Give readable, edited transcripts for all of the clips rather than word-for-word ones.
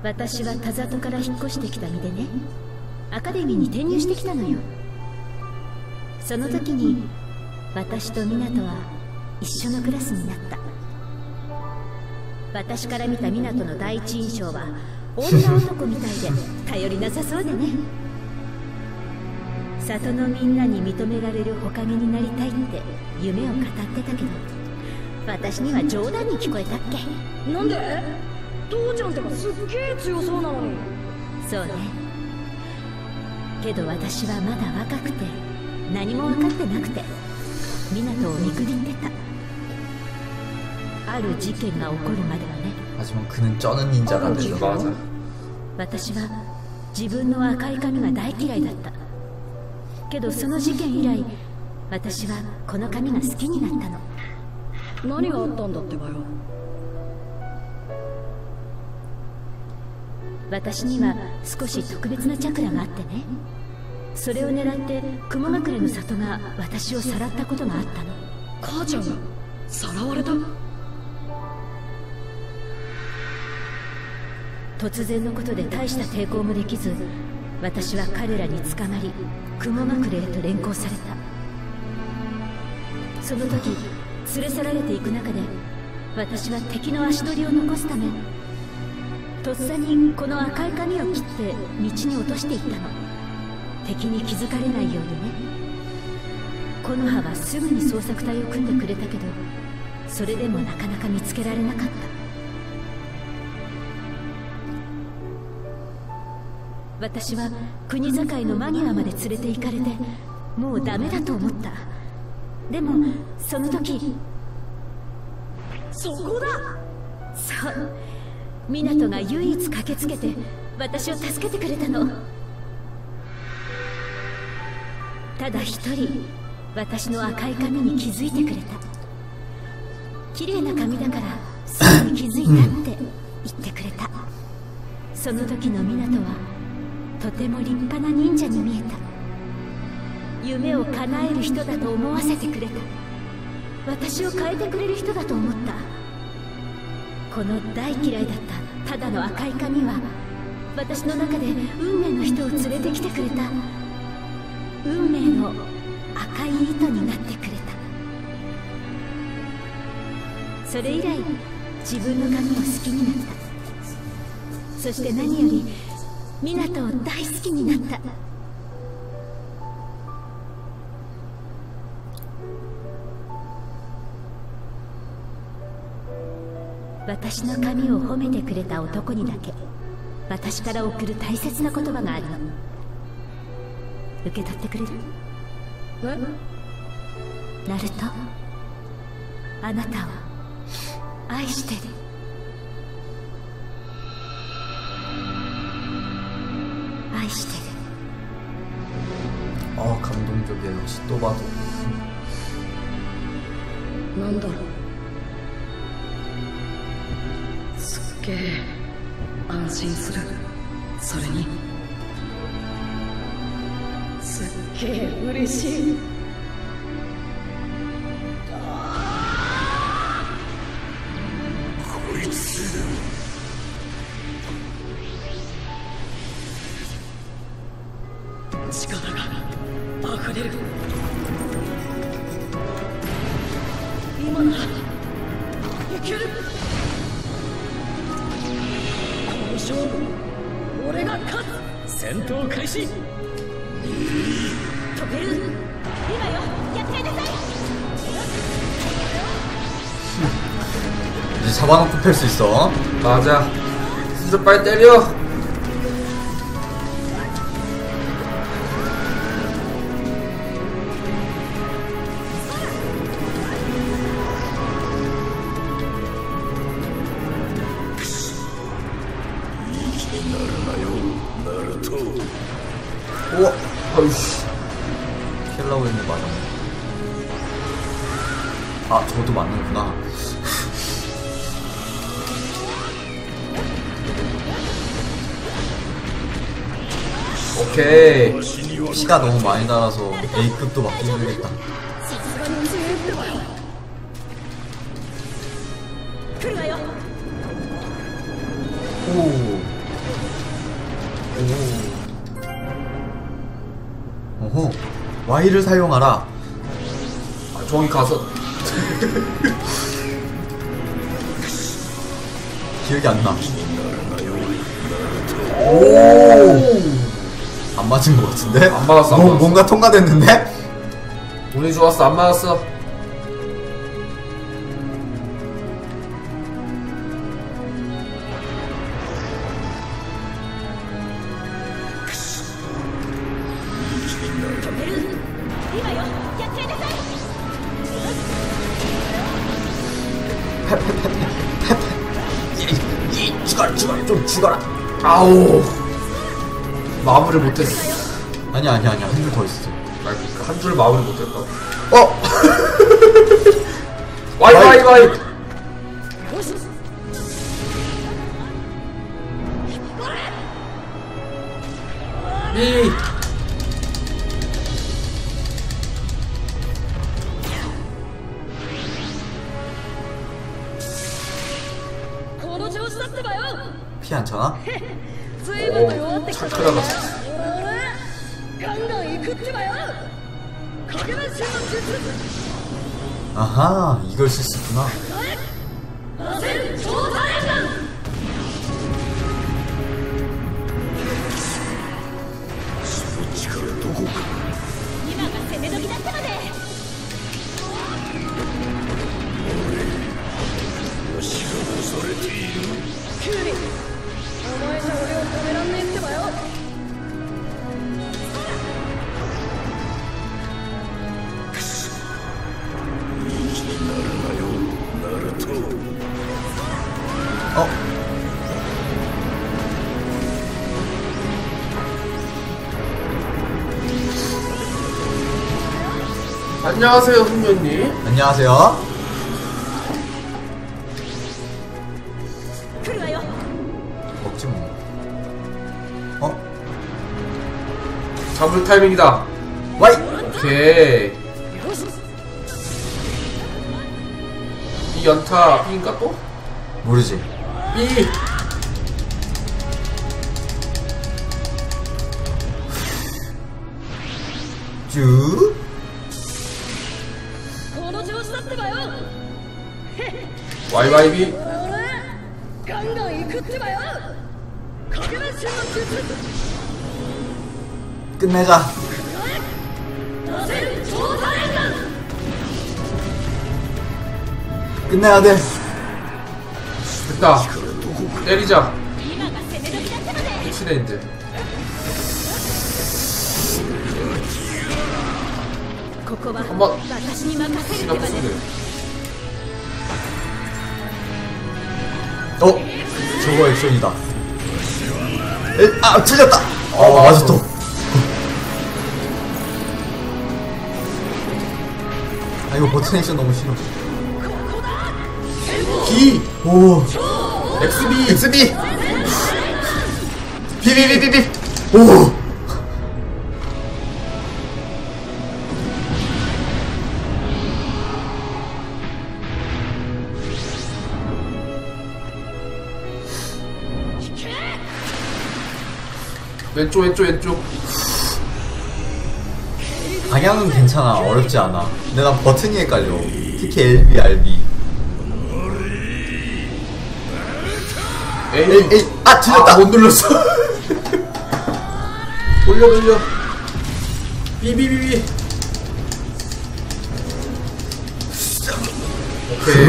私は田里から引っ越してきた身でね、アカデミーに転入してきたのよ。その時に私と湊は一緒のクラスになった。私から見た湊の第一印象は女男みたいで頼りなさそうでね。里のみんなに認められる火影になりたいって夢を語ってたけど、私には冗談に聞こえたっけ。 なんで？父ちゃんってばすっげえ強そうなのに。 そうね。けど私はまだ若くて何も分かってなくて湊を見くびってた。ある事件が起こるまではね。 하지만 그는 쩌는 닌자가 돼서 맞아. 私は自分の赤い髪が大嫌いだった。けどその事件以来、私はこの髪が好きになったの。 何があったんだってばよ。 私には少し特別なチャクラがあってね、それを狙って雲隠れの里が私をさらったことがあったの。 母ちゃんがさらわれた？ 突然のことで大した抵抗もできず、私は彼らに捕まり雲隠れへと連行された。その時連れ去られていく中で、私は敵の足取りを残すためとっさにこの赤い髪を切って道に落としていったの。敵に気づかれないようにね。木の葉はすぐに捜索隊を組んでくれたけど、それでもなかなか見つけられなかった。私は国境の間際まで連れて行かれて、もうダメだと思った。でもその時、 そこだ。 そう、湊が唯一駆けつけて私を助けてくれたの。ただ一人私の赤い髪に気づいてくれた。綺麗な髪だからすぐに気づいたって言ってくれた。その時の湊はとても立派な忍者に見えた。夢を叶える人だと思わせてくれた。私を変えてくれる人だと思った。この大嫌いだったただの赤い髪は、私の中で運命の人を連れてきてくれた。運命の赤い糸になってくれた。それ以来自分の髪を好きになった。そして何より湊を大好きになった。私の髪を褒めてくれた男にだけ私から送る大切な言葉があるの。受け取ってくれる？ え？ ナルト、あなたを愛してる。愛してる。 감동적이야. 역시 또 봐도. なんだろう。すっげえ安心する。それにすっげえ嬉しい。 こいつ力が溢れる。今ならいける。この勝負俺が勝つ。戦闘開始。 飛べる。今よ、やっちゃいなさい。 이제 잡아놓고 팰 수 있어. 맞아. 진짜 빨리 때려. 우와, 아이씨. 킬라고 했는데 맞았네. 아, 저도 맞는구나. 오케이. 피가 너무 많이 달아서 A급도 맞기 힘들겠다. 오. Y를 사용하라. 아, 저기 가서 기억이 안 나. 오! 안 맞은 것 같은데? 안 맞았어, 안 맞았어. 뭔가 통과됐는데? 운이 좋았어. 안 맞았어. 죽어라, 좀 죽어라. 아우. 마무리 못했어. 아니야. 한 줄 더 있어. 나 한 줄 마무리 못했다. 어! 와이. 미. 피 안 차나? 오, 차크라가. 아하, 이걸 쓸 수 있구나. 어? 안녕하세요, 훈련님. 안녕하세요. 먹지 뭐. 어? 잡을 타이밍이다. 와이! 오케이. 이 연타 B인가 또? 모르지. B. 쭉. YYB. 끝내자. 끝내야 돼. 됐다. 때리자. 끝이네 이제. 한번 시간 쓰네. 저거 액션이다. 아, 틀렸다. 맞았다. 아, 이거 버튼 액션 너무 싫어. B. 오, XB. 비비비비비. 오. 왼쪽. 방향은 괜찮아. 어렵지 않아. 근데 난 버튼이 헷갈려. 특히 LB, RB. A. 틀렸다. 못 눌렀어. 돌려. B. 오케이.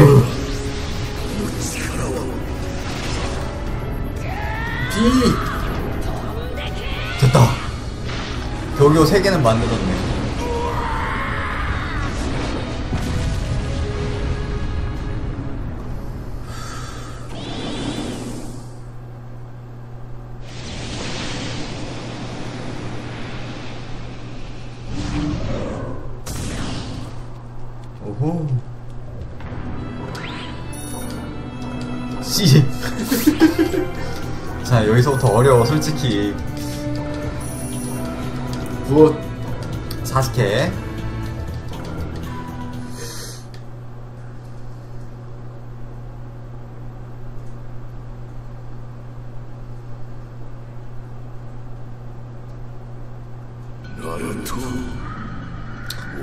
B. 됐다. 겨우 3개는 만들었네. 오호. C. 자, 여기서부터 어려워, 솔직히. 굿. 사스케.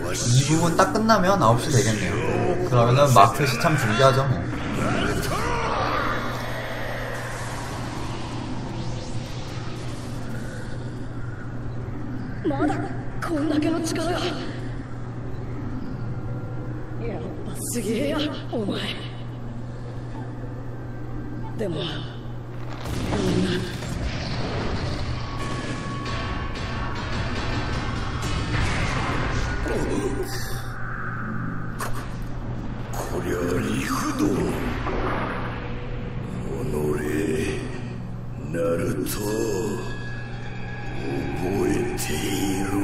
이 부분 딱 끝나면 9시 되겠네요. 그러면은 마크 시참 준비하죠 뭐. まだこんだけの力が。やっぱすげえやお前。でもごめんな。 こりゃリフド己ナルト覚えていろ。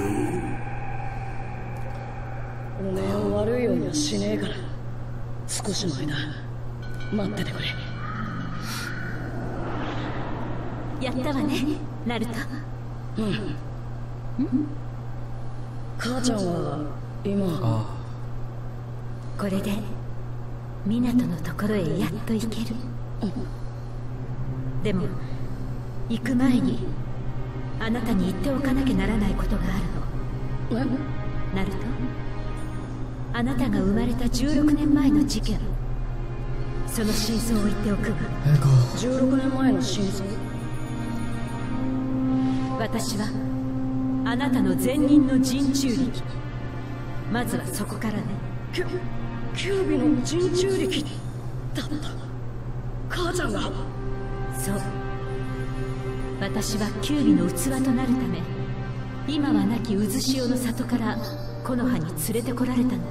おめえを悪いようにはしねえから少しの間待っててくれ。 やったわねナルト。 母ちゃんは今これで湊のところへやっと行ける。でも行く前にあなたに言っておかなきゃならないことがあるの。ナルト、あなたが生まれた16年前の事件、その真相を言っておくわ。 16年前の真相。 私はあなたの前任の人中力。まずはそこからね。 キュービの人中力だった。母ちゃんが。 そう、私はキュービの器となるため、今は亡き渦潮の里から木の葉に連れてこられたの。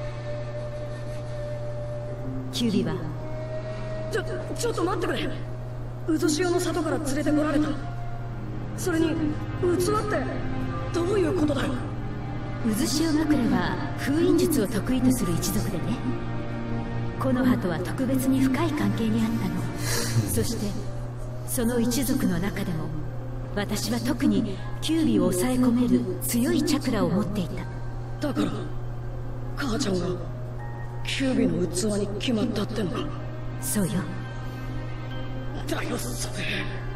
キュービはちょっと待ってくれ。渦潮の里から連れてこられた。それに器ってどういうことだよ。 渦潮枕は封印術を得意とする一族でね、木の葉とは特別に深い関係にあったの。そしてその一族の中でも私は特にキュービを抑え込める強いチャクラを持っていた。 だから母ちゃんがキュービの器に決まったってのか。 そうよ。 だよそれ。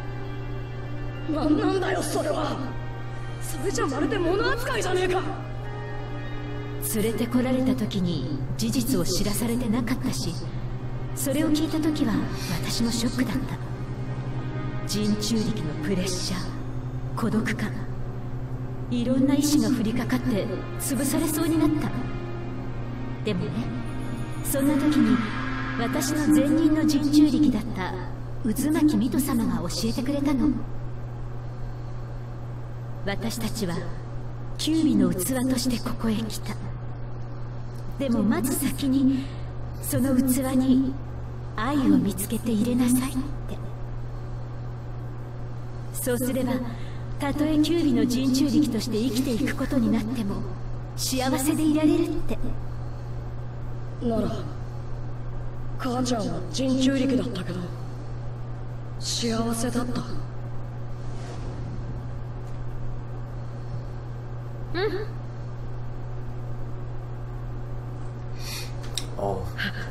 なんだよそれは。それじゃまるで物扱いじゃねえか。 連れてこられた時に事実を知らされてなかったし、それを聞いた時は私もショックだった。人中力のプレッシャー、孤独感、いろんな意志が降りかかって潰されそうになった。でもね、そんな時に私の前任の人中力だった渦巻水戸様が教えてくれたの。私たちはキュービの器としてここへ来た。でもまず先にその器に愛を見つけて入れなさいって。そうすればたとえキュービの人中力として生きていくことになっても幸せでいられるって。 なら母ちゃんは人中力だったけど幸せだった。 も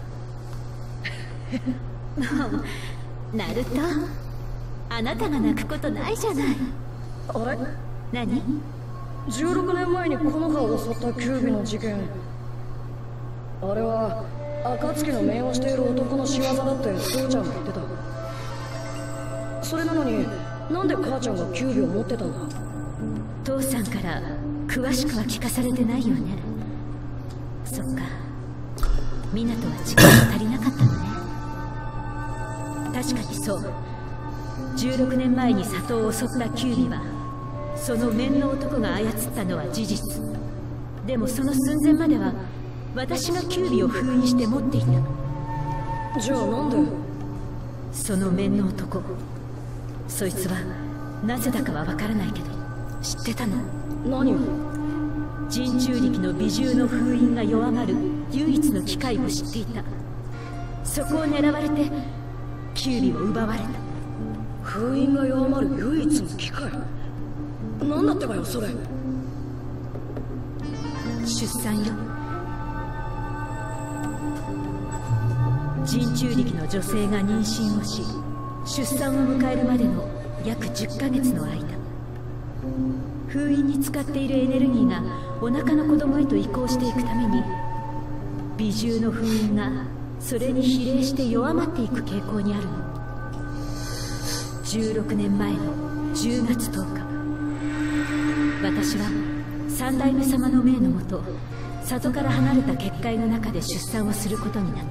うナルト、あなたが泣くことないじゃない。 あれ、 何 16年前にこの葉を襲ったキュービの事件、あれは暁の命をしている男の仕業だって父ちゃんが言ってた。それなのになんで母ちゃんがキュービを持ってたんだ。 父さんから詳しくは聞かされてないよね。そっか、湊は時間が足りなかったのね。確かにそう。16年前に里を襲ったキュービはその面の男が操ったのは事実。でもその寸前までは私がキュービを封印して持っていた。 じゃあなんで。 その面の男、そいつはなぜだかは分からないけど知ってたの。 何を。 人中力の美獣の封印が弱まる唯一の機会を知っていた。そこを狙われてキュービを奪われた。 封印が弱まる唯一の機会。何だってかよそれ。 出産よ。人中力の女性が妊娠をし出産を迎えるまでの約10ヶ月の間、 封印に使っているエネルギーがお腹の子供へと移行していくために、美獣の封印がそれに比例して弱まっていく傾向にあるの。16年前の10月10日、私は三代目様の命のもと、里から離れた結界の中で出産をすることになった。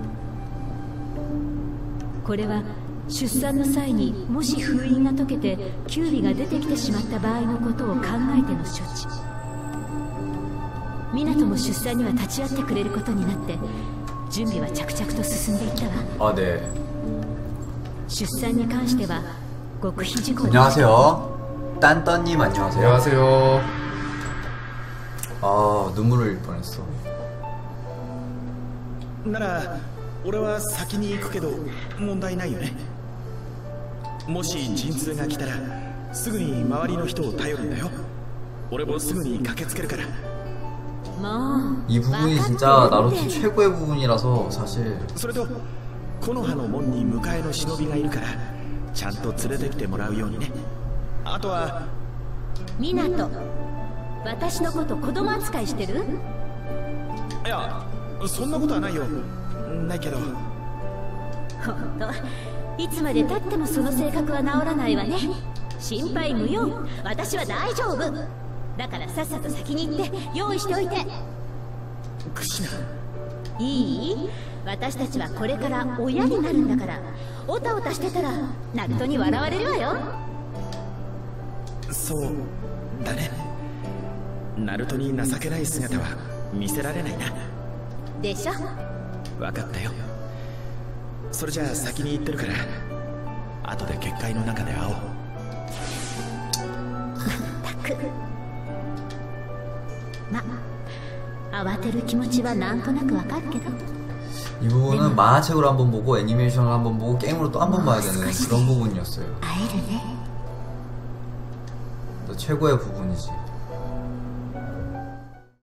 これは出産の際にもし封印が解けてキュービが出てきてしまった場合のことを考えての処置。湊も出産には立ち会ってくれることになって、準備は着々と進んでいったわ。 네. 出産に関しては極秘事項だ。 안녕하세요. 딴딴님 안녕하세요. 안녕하세요. 아, 눈물 흘릴 뻔했어. なら俺は先に行くけど問題ないよね。もし陣痛が来たらすぐに周りの人を頼るんだよ。俺もすぐに駆けつけるから。 이 부분이 진짜 나루토 최고의 부분이라서 사실. それと木の葉の門に迎えの忍びがいるからちゃんと連れてきてもらうようにね。あとは湊、私のこと子供扱いしてる？ いや、そんなことはないよ。ないけど。 ほんと、いつまで経ってもその性格は治らないわね。心配無用、私は大丈夫だから、さっさと先に行って用意しておいて。 クシナ、 いい？私たちはこれから親になるんだから、オタオタしてたらナルトに笑われるわよ。 そうだね。ナルトに情けない姿は見せられないな。 でしょ。 分かったよ。それじゃあ先に行ってるから、後で結界の中で会おう。 まったく。ま、慌てる気持ちはなんとなくわかるけど。 이 부분은 만화책으로 한번 보고 애니메이션을 한번 보고 게임으로 또 한번 봐야 되는 그런 부분이었어요. 최고의 부분이지.